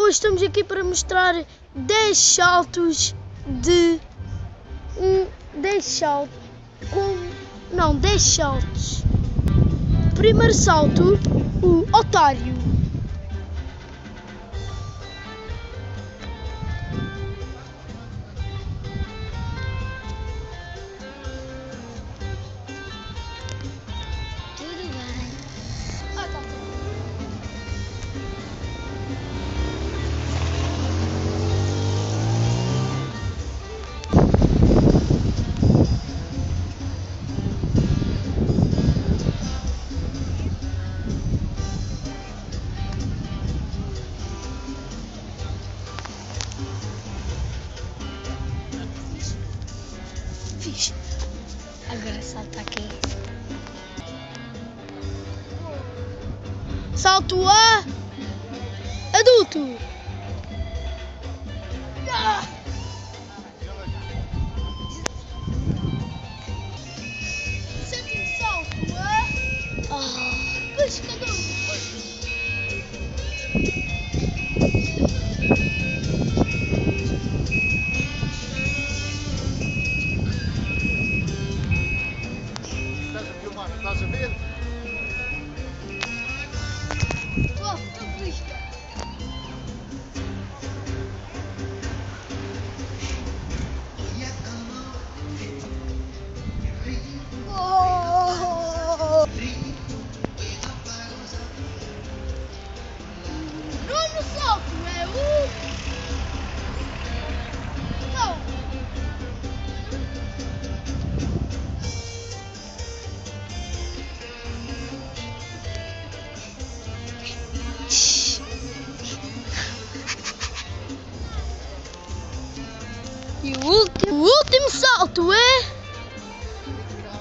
hoje estamos aqui para mostrar 10 saltos de 10 saltos. Não, 10 saltos. Primeiro salto, o otário. Tudo bem. Fixe. Agora salta aqui. Salto a adulto. Sétimo salto a pescador. Estás a filmar, não estás a ver? Nono salto é o cão. E o último salto é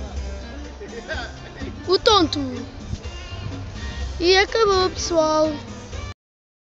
o tonto. E acabou, pessoal.